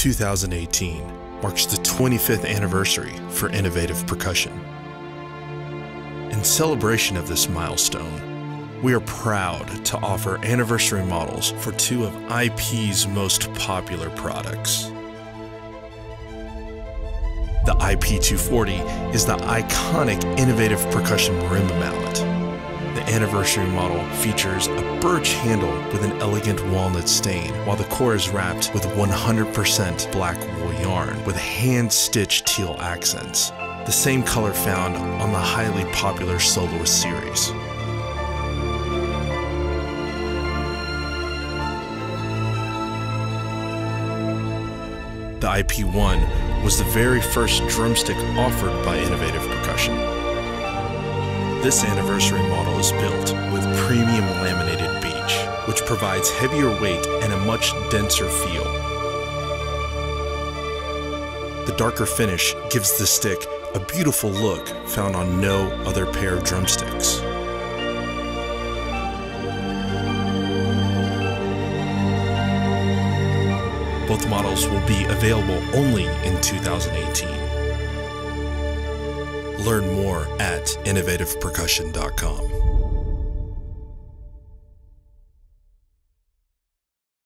2018 marks the 25th anniversary for Innovative Percussion. In celebration of this milestone, we are proud to offer anniversary models for two of IP's most popular products. The IP240 is the iconic Innovative Percussion marimba mallet. The anniversary model features a birch handle with an elegant walnut stain, while the core is wrapped with 100% black wool yarn with hand-stitched teal accents, the same color found on the highly popular Soloist series. The IP-1 was the very first drumstick offered by Innovative Percussion. This anniversary model is built with premium laminated beech, which provides heavier weight and a much denser feel. The darker finish gives the stick a beautiful look found on no other pair of drumsticks. Both models will be available only in 2018. Learn more at innovativepercussion.com.